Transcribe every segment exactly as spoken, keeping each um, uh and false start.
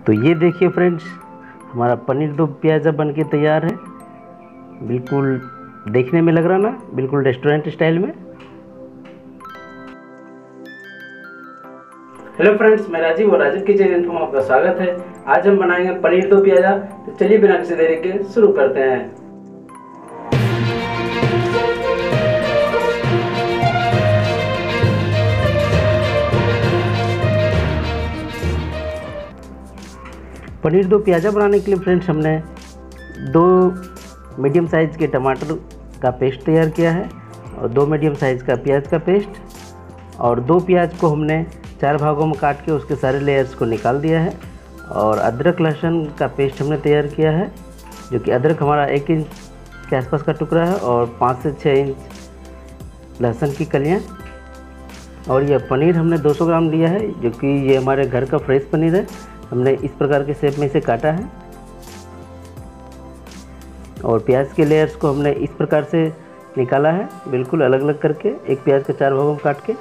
तो ये देखिए फ्रेंड्स, हमारा पनीर दो प्याज़ा बन के तैयार है। बिल्कुल देखने में लग रहा ना, बिल्कुल रेस्टोरेंट स्टाइल में। हेलो फ्रेंड्स, मैं राजीव और राजीव किचन इन्फो में आपका स्वागत है। आज हम बनाएंगे पनीर दो प्याज़ा। तो चलिए बिना किसी देरी के शुरू करते हैं। पनीर दो प्याज़ा बनाने के लिए फ्रेंड्स हमने दो मीडियम साइज़ के टमाटर का पेस्ट तैयार किया है और दो मीडियम साइज़ का प्याज का पेस्ट, और दो प्याज को हमने चार भागों में काट के उसके सारे लेयर्स को निकाल दिया है। और अदरक लहसुन का पेस्ट हमने तैयार किया है, जो कि अदरक हमारा एक इंच के आसपास का टुकड़ा है और पाँच से छः इंच लहसुन की कलियाँ। और यह पनीर हमने दो सौ ग्राम लिया है, जो कि ये हमारे घर का फ्रेश पनीर है। हमने इस प्रकार के शेप में इसे काटा है और प्याज के लेयर्स को हमने इस प्रकार से निकाला है, बिल्कुल अलग अलग करके, एक प्याज का चार भागों में काट के।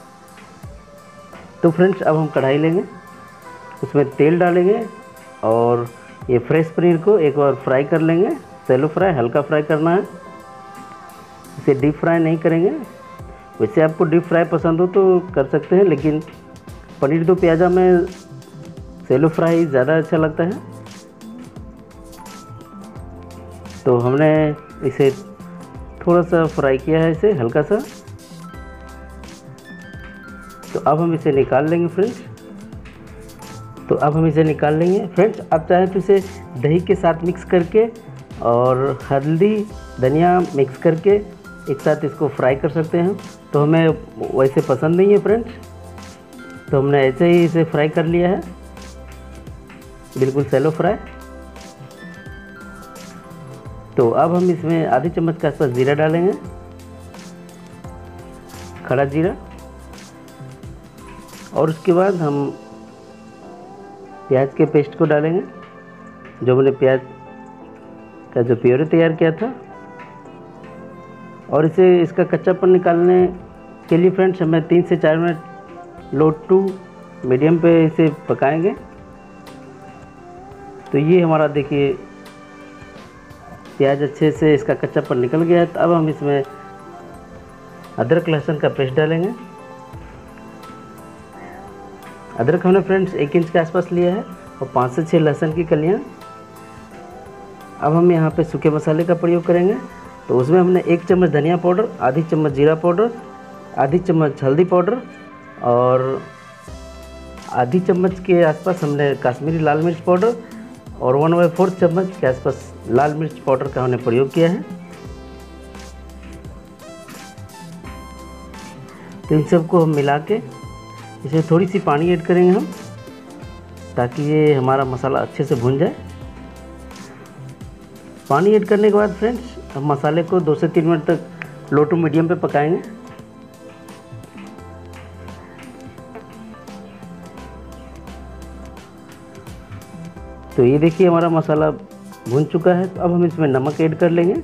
तो फ्रेंड्स, अब हम कढ़ाई लेंगे, उसमें तेल डालेंगे और ये फ्रेश पनीर को एक बार फ्राई कर लेंगे। सैलो फ्राई, हल्का फ्राई करना है, इसे डीप फ्राई नहीं करेंगे। वैसे आपको डीप फ्राई पसंद हो तो कर सकते हैं, लेकिन पनीर दो प्याज़ा में सैलो फ्राई ज़्यादा अच्छा लगता है। तो हमने इसे थोड़ा सा फ्राई किया है, इसे हल्का सा। तो अब हम इसे निकाल लेंगे फ्रेंड्स। तो अब हम इसे निकाल लेंगे फ्रेंड्स। आप चाहें तो इसे दही के साथ मिक्स करके और हल्दी धनिया मिक्स करके एक साथ इसको फ्राई कर सकते हैं। तो हमें वैसे पसंद नहीं है फ्रेंड्स, तो हमने ऐसे ही इसे फ्राई कर लिया है, बिल्कुल सैलो फ्राई। तो अब हम इसमें आधी चम्मच के आसपास जीरा डालेंगे, खड़ा जीरा। और उसके बाद हम प्याज के पेस्ट को डालेंगे, जो हमने प्याज का जो प्योरे तैयार किया था। और इसे इसका कच्चापन निकालने के लिए फ्रेंड्स हमें तीन से चार मिनट लो टू मीडियम पे इसे पकाएंगे। तो ये हमारा देखिए प्याज अच्छे से इसका कच्चापन निकल गया है। तो अब हम इसमें अदरक लहसुन का पेस्ट डालेंगे। अदरक हमने फ्रेंड्स एक इंच के आसपास लिया है और पाँच से छः लहसुन की कलियाँ। अब हम यहाँ पे सूखे मसाले का प्रयोग करेंगे। तो उसमें हमने एक चम्मच धनिया पाउडर, आधी चम्मच जीरा पाउडर, आधी चम्मच हल्दी पाउडर और आधी चम्मच के आसपास हमने कश्मीरी लाल मिर्च पाउडर और वन बाई फोर्थ चम्मच के आसपास लाल मिर्च पाउडर का हमने प्रयोग किया है। तो इन सबको हम मिला के इसमें थोड़ी सी पानी ऐड करेंगे हम, ताकि ये हमारा मसाला अच्छे से भुन जाए। पानी ऐड करने के बाद फ्रेंड्स हम मसाले को दो से तीन मिनट तक लो टू मीडियम पे पकाएंगे। तो ये देखिए हमारा मसाला भुन चुका है। तो अब हम इसमें नमक ऐड कर लेंगे।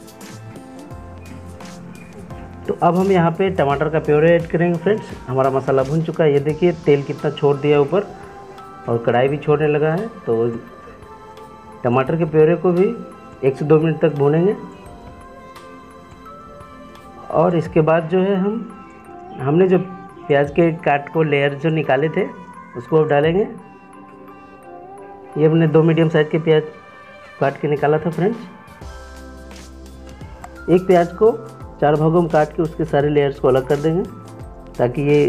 तो अब हम यहाँ पे टमाटर का प्योरे ऐड करेंगे फ्रेंड्स। हमारा मसाला भुन चुका है, ये देखिए तेल कितना छोड़ दिया ऊपर और कढ़ाई भी छोड़ने लगा है। तो टमाटर के प्योरे को भी एक से दो मिनट तक भूनेंगे। और इसके बाद जो है हम हमने जो प्याज के काट को लेयर जो निकाले थे उसको अब डालेंगे। ये हमने दो मीडियम साइज़ के प्याज काट के निकाला था फ्रेंड्स। एक प्याज को चार भागों में काट के उसके सारे लेयर्स को अलग कर देंगे, ताकि ये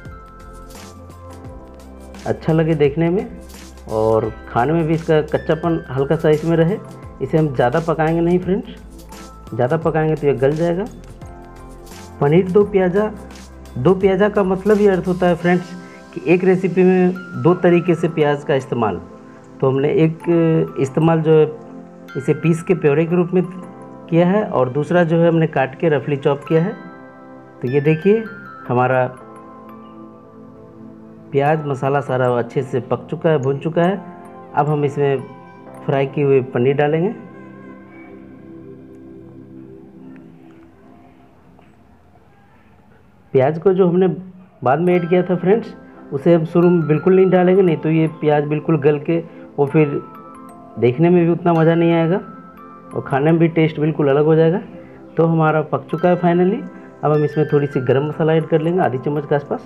अच्छा लगे देखने में और खाने में भी इसका कच्चापन हल्का सा इसमें रहे। इसे हम ज़्यादा पकाएंगे नहीं फ्रेंड्स, ज़्यादा पकाएंगे तो ये गल जाएगा। पनीर दो प्याज़ा, दो प्याज़ा का मतलब ये अर्थ होता है फ्रेंड्स कि एक रेसिपी में दो तरीके से प्याज का इस्तेमाल। तो हमने एक इस्तेमाल जो है इसे पीस के प्योरे के रूप में किया है, और दूसरा जो है हमने काट के रफली चॉप किया है। तो ये देखिए हमारा प्याज मसाला सारा अच्छे से पक चुका है, भुन चुका है। अब हम इसमें फ्राई किए हुए पनीर डालेंगे। प्याज को जो हमने बाद में ऐड किया था फ्रेंड्स, उसे हम शुरू में बिल्कुल नहीं डालेंगे, नहीं तो ये प्याज बिल्कुल गल के वो फिर देखने में भी उतना मज़ा नहीं आएगा और खाने में भी टेस्ट बिल्कुल अलग हो जाएगा। तो हमारा पक चुका है फाइनली। अब हम इसमें थोड़ी सी गरम मसाला ऐड कर लेंगे, आधी चम्मच के आसपास।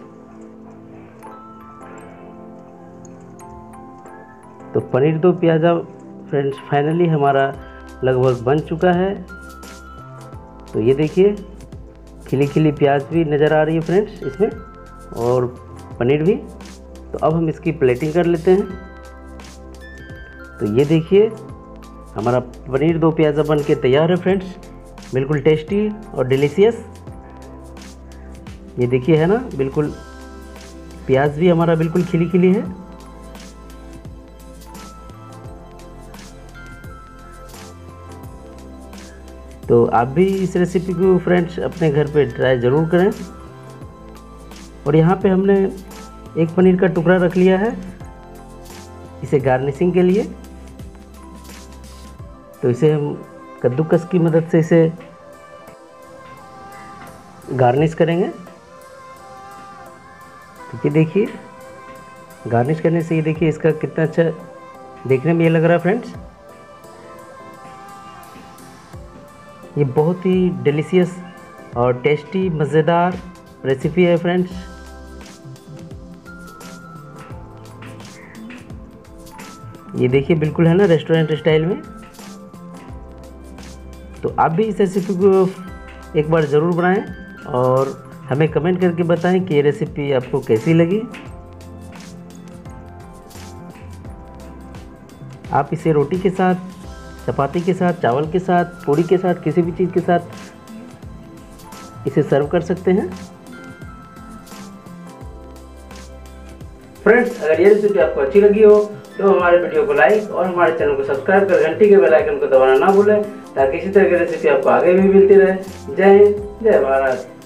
तो पनीर दो प्याज़ा फ्रेंड्स फाइनली हमारा लगभग बन चुका है। तो ये देखिए खिली खिली प्याज भी नज़र आ रही है फ्रेंड्स इसमें, और पनीर भी। तो अब हम इसकी प्लेटिंग कर लेते हैं। तो ये देखिए हमारा पनीर दो प्याज़ा बन के तैयार है फ्रेंड्स, बिल्कुल टेस्टी और डिलीशियस। ये देखिए है ना, बिल्कुल प्याज भी हमारा बिल्कुल खिली खिली है। तो आप भी इस रेसिपी को फ्रेंड्स अपने घर पे ट्राई ज़रूर करें। और यहाँ पे हमने एक पनीर का टुकड़ा रख लिया है इसे गार्निशिंग के लिए। तो इसे हम कद्दूकस की मदद से इसे गार्निश करेंगे। तो ये देखिए गार्निश करने से ये देखिए इसका कितना अच्छा देखने में ये लग रहा है फ्रेंड्स। ये बहुत ही डिलीशियस और टेस्टी मज़ेदार रेसिपी है फ्रेंड्स। ये देखिए बिल्कुल है ना रेस्टोरेंट स्टाइल में। तो आप भी इस रेसिपी को एक बार ज़रूर बनाएं और हमें कमेंट करके बताएं कि ये रेसिपी आपको कैसी लगी। आप इसे रोटी के साथ, चपाती के साथ, चावल के साथ, पूड़ी के साथ, किसी भी चीज़ के साथ इसे सर्व कर सकते हैं। फ्रेंड्स अगर ये रेसिपी आपको अच्छी लगी हो तो हमारे वीडियो को लाइक और हमारे चैनल को सब्सक्राइब कर घंटी के बेल आइकन को दबाना ना भूलें, ताकि इसी तरह की रेसिपी आपको आगे भी मिलती रहे। जय हिंद, जय भारत।